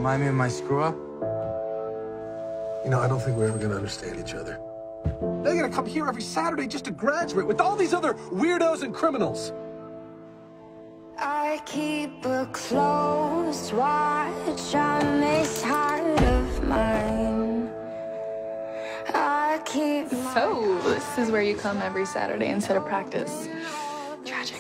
Remind me of my screw-up? You know, I don't think we're ever gonna understand each other. They're gonna come here every Saturday just to graduate with all these other weirdos and criminals. I keep a close watch on this heart of mine. I keep So, this is where you come every Saturday instead of practice. Tragic.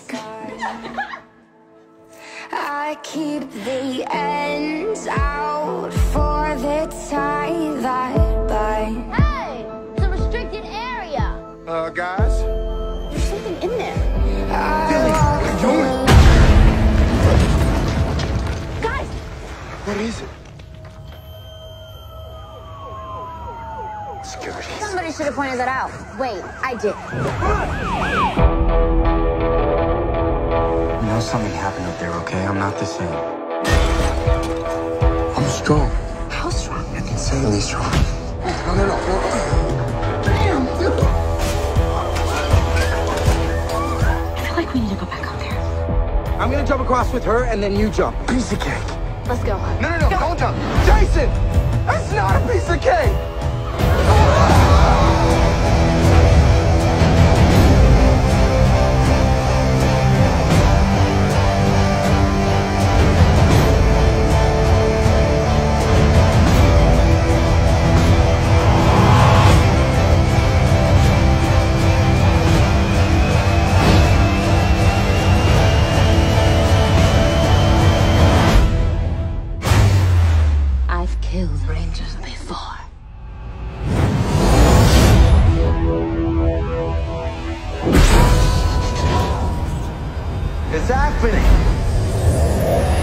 I keep the ends out for the tie that bind. Hey, it's a restricted area. Guys? There's something in there. Billy, what are you doing? Guys, What is it? Security. somebody should have pointed that out. Wait, I did. You know something happened up there, okay? I'm not the same. I'm strong. How strong? Insanely strong. No. I feel like we need to go back up there. I'm gonna jump across with her, and then you jump. Piece of cake. Let's go. No, don't jump. Jason! That's not a piece of cake! I've killed rangers before. It's happening!